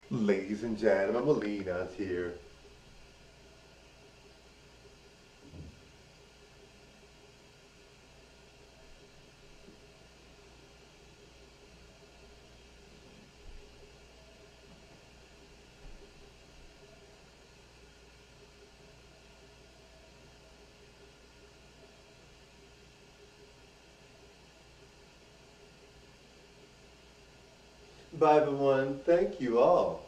Ladies and gentlemen, Molina's here. Bye everyone, thank you all.